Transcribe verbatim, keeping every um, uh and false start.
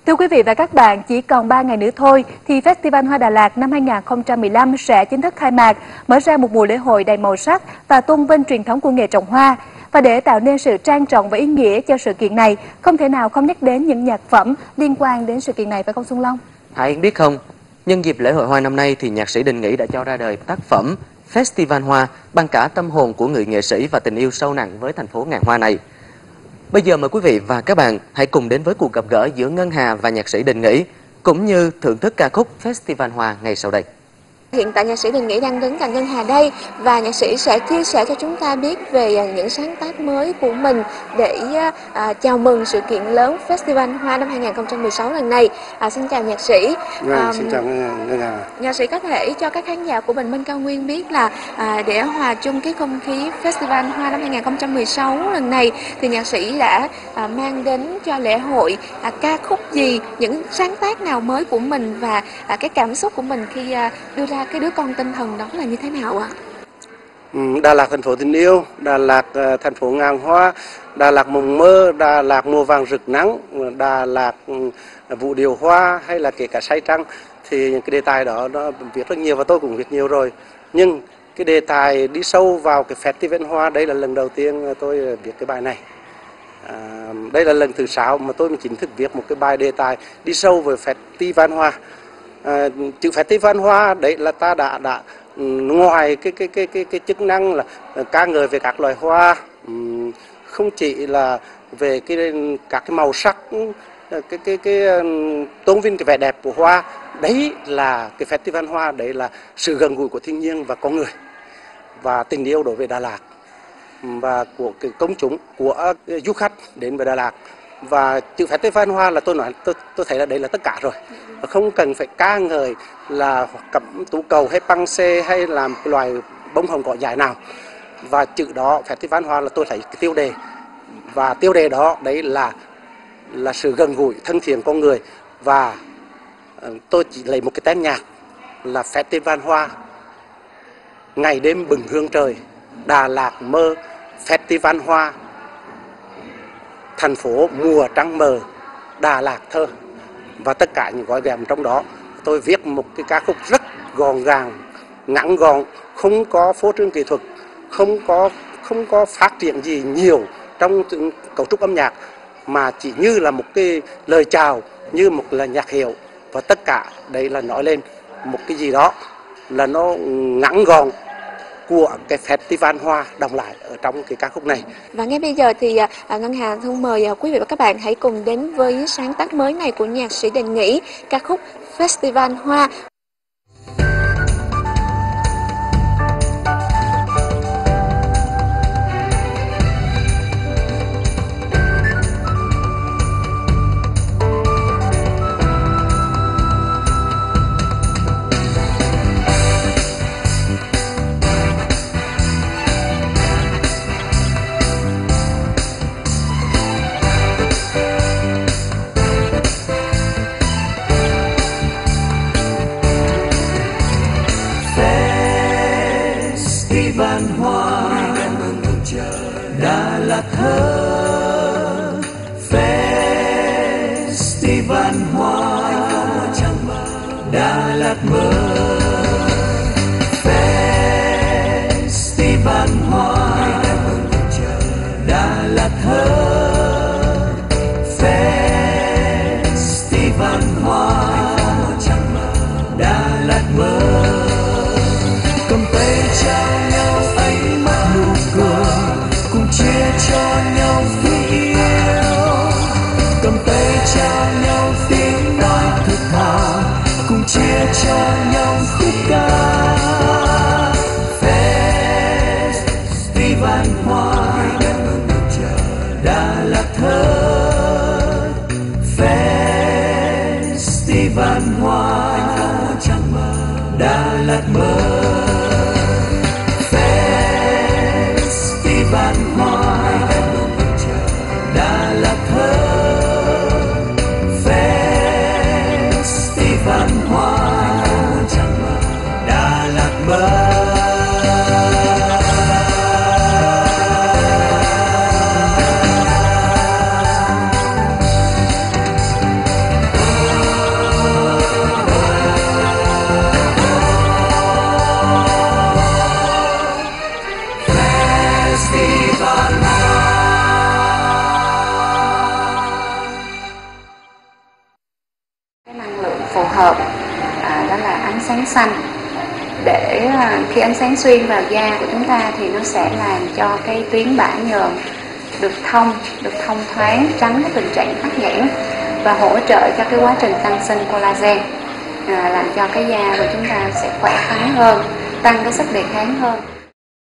Thưa quý vị và các bạn, chỉ còn ba ngày nữa thôi thì Festival Hoa Đà Lạt năm hai nghìn không trăm mười lăm sẽ chính thức khai mạc, mở ra một mùa lễ hội đầy màu sắc và tôn vinh truyền thống của nghề trồng hoa. Và để tạo nên sự trang trọng và ý nghĩa cho sự kiện này, không thể nào không nhắc đến những nhạc phẩm liên quan đến sự kiện này, phải không Xuân Long? Hải Yến biết không, nhân dịp lễ hội hoa năm nay thì nhạc sĩ Đình Nghĩ đã cho ra đời tác phẩm Festival Hoa bằng cả tâm hồn của người nghệ sĩ và tình yêu sâu nặng với thành phố ngàn hoa này. Bây giờ mời quý vị và các bạn hãy cùng đến với cuộc gặp gỡ giữa Ngân Hà và nhạc sĩ Đình Nghĩ, cũng như thưởng thức ca khúc Festival Hoa ngay sau đây. Hiện tại nhạc sĩ Đình Nghĩ đang đứng cạnh Ngân Hà đây và nhạc sĩ sẽ chia sẻ cho chúng ta biết về những sáng tác mới của mình để à, chào mừng sự kiện lớn Festival Hoa năm hai nghìn không trăm mười sáu lần này. À, xin chào nhạc sĩ. À, xin chào Ngân Hà. Nhạc sĩ có thể cho các khán giả của Bình Minh Cao Nguyên biết là à, để hòa chung cái không khí Festival Hoa năm hai nghìn không trăm mười sáu lần này thì nhạc sĩ đã à, mang đến cho lễ hội à, ca khúc gì, những sáng tác nào mới của mình và à, cái cảm xúc của mình khi à, đưa ra cái đứa con tinh thần đó là như thế nào ạ? Đà Lạt thành phố tình yêu, Đà Lạt thành phố ngàn hoa, Đà Lạt mộng mơ, Đà Lạt mùa vàng rực nắng, Đà Lạt vụ điều hoa hay là kể cả say trăng, thì cái đề tài đó nó viết rất nhiều và tôi cũng viết nhiều rồi. Nhưng cái đề tài đi sâu vào cái Festival Hoa, đây là lần đầu tiên tôi viết cái bài này. À, đây là lần thứ sáu mà tôi chính thức viết một cái bài đề tài đi sâu về Festival Hoa. À, chữ Festival Hoa đấy là ta đã đã ngoài cái cái cái cái cái chức năng là ca ngợi về các loài hoa, không chỉ là về cái các cái màu sắc, cái cái cái, cái tôn vinh cái vẻ đẹp của hoa, đấy là cái Festival Hoa, đấy là sự gần gũi của thiên nhiên và con người và tình yêu đối với Đà Lạt và của cái công chúng, của du khách đến với Đà Lạt. Và chữ Festival Hoa là tôi nói tôi tôi thấy là đấy là tất cả rồi, không cần phải ca ngợi là cẩm tú cầu hay băng xê hay làm cái loài bông hồng cỏ dài nào. Và chữ đó Festival Hoa là tôi thấy cái tiêu đề, và tiêu đề đó đấy là là sự gần gũi thân thiện con người. Và uh, tôi chỉ lấy một cái tên nhạc là Festival Hoa, ngày đêm bừng hương trời, Đà Lạt mơ Festival Hoa, thành phố mùa trăng mờ, Đà Lạt thơ. Và tất cả những gói ghém trong đó, tôi viết một cái ca khúc rất gọn gàng, ngắn gọn, không có phô trương kỹ thuật, không có không có phát triển gì nhiều trong cấu trúc âm nhạc, mà chỉ như là một cái lời chào, như một là nhạc hiệu. Và tất cả đấy là nói lên một cái gì đó là nó ngắn gọn của cái Festival Hoa đồng lại ở trong cái ca khúc này. Và ngay bây giờ thì à, Ngân Hà thân mời à, quý vị và các bạn hãy cùng đến với sáng tác mới này của nhạc sĩ Đình Nghĩ, ca khúc Festival Hoa. Festival Hoa, Đà Lạt thơ. Festival Hoa, Đà Lạt mơ. Festival Hoa, Đà Lạt thơ. Festival Hoa, Đà Lạt mơ. Cầm tay trao nhau ánh mắt nụ cười, cùng chia cho nhau thương yêu. Cầm tay trao nhau tiếng nói thật thà, cùng chia cho nhau khúc ca. Festival Hoa, Đà Lạt thơ. Festival Hoa, Đà Lạt mơ. phù hợp, à, đó là ánh sáng xanh. Để à, khi ánh sáng xuyên vào da của chúng ta thì nó sẽ làm cho cái tuyến bã nhờn được thông, được thông thoáng, tránh cái tình trạng tắc nghẽn và hỗ trợ cho cái quá trình tăng sinh collagen, à, làm cho cái da của chúng ta sẽ khỏe khoắn hơn, tăng cái sức đề kháng hơn.